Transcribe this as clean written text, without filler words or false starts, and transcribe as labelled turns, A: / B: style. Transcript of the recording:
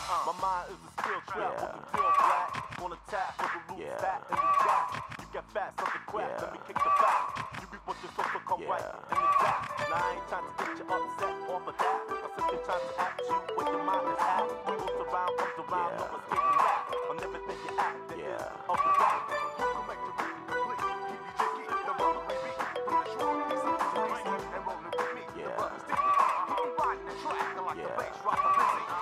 A: My mind is a skill trap with the real black. On a tap with the roots fat and the jack. You get fat, something crap, let me kick the back. You reap what you're supposed to come right and exact. Now I ain't trying to get you upset off of that. I simply trying to act you with your mind is at. What goes around comes around, no escaping that. On everything you act, then up the back. You can make the beat complete. Keep you jiggy, the rubbery beat. Bring the short piece of the and rolling with me. The rubber's sticky. Keep riding the track like the bass rock the busy.